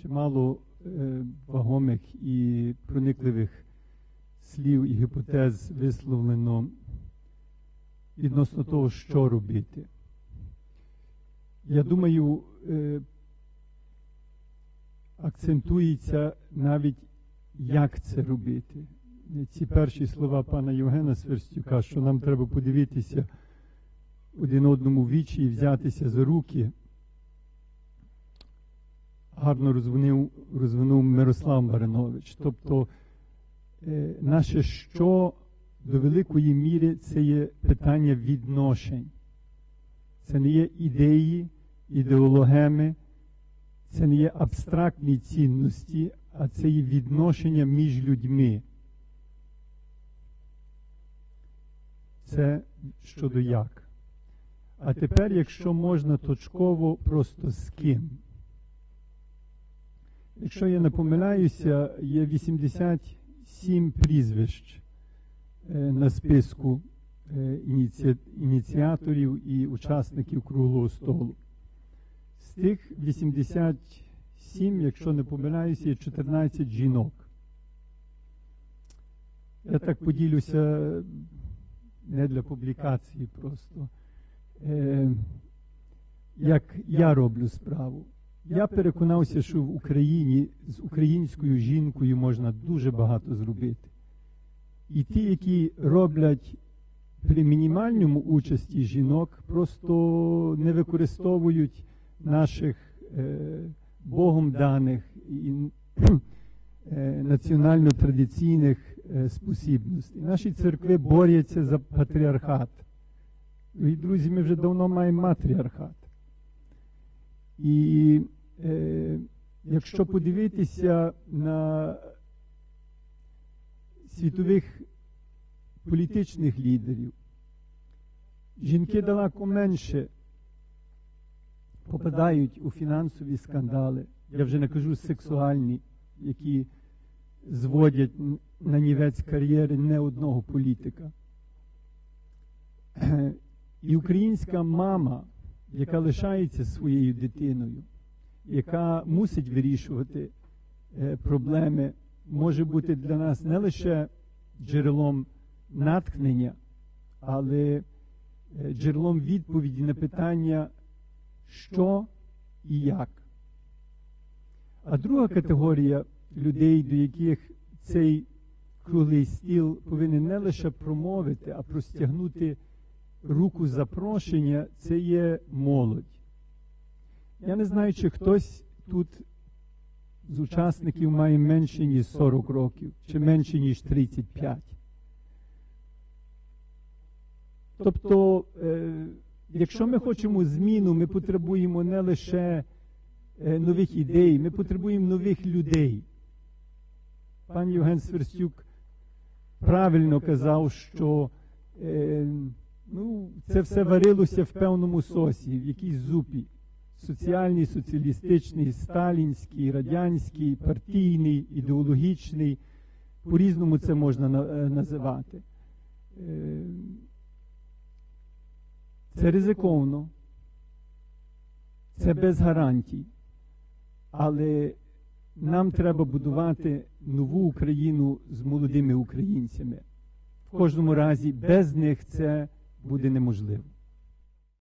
чимало вагомих і проникливих слів і гіпотез висловлено відносно того, що робити. Я думаю, акцентується навіть, як це робити. Ці перші слова пана Євгена Сверстюка, що нам треба подивитися один одному в вічі і взятися за руки, гарно розвинув Мирослав Маринович. Тобто, наше «що» до великої міри це є питання відношень. Це не є ідеї, ідеологеми, це не є абстрактні цінності, а це є відношення між людьми. Це щодо як. А тепер, якщо можна точково, просто з ким. Якщо я не помиляюся, є 87 прізвищ на списку ініціаторів і учасників круглого столу. З тих 87, якщо не помиляюся, є 14 жінок. Я так поділюся не для публікації просто. Як я роблю справу. Я переконався, що в Україні з українською жінкою можна дуже багато зробити. І ті, які роблять при мінімальному участі жінок, просто не використовують наших Богом даних і національно-традиційних спосібностей. Наші церкви борються за патріархат. І, друзі, ми вже давно маємо матріархат. І якщо подивитися на світових політичних лідерів, жінки далеко менше попадають у фінансові скандали, я вже не кажу сексуальні, які зводять на нівець кар'єри не одного політика. І українська мама, яка лишається своєю дитиною, яка мусить вирішувати проблеми, може бути для нас не лише джерелом натхнення, але джерелом відповіді на питання, що і як. А друга категорія людей, до яких цей круглий стіл повинен не лише промовити, а простягнути руку запрошення, це є молодь. Я не знаю, чи хтось тут з учасників має менше, ніж 40 років, чи менше, ніж 35. Тобто, якщо ми хочемо зміну, ми потребуємо не лише нових ідей, ми потребуємо нових людей. Пан Євген Сверстюк правильно казав, що це все варилося в певному сосі, в якійсь зупі. Соціальний, соціалістичний, сталінський, радянський, партійний, ідеологічний. По-різному це можна називати. Це ризиковано. Це без гарантій. Але нам треба будувати нову Україну з молодими українцями. В кожному разі без них це буде неможливо.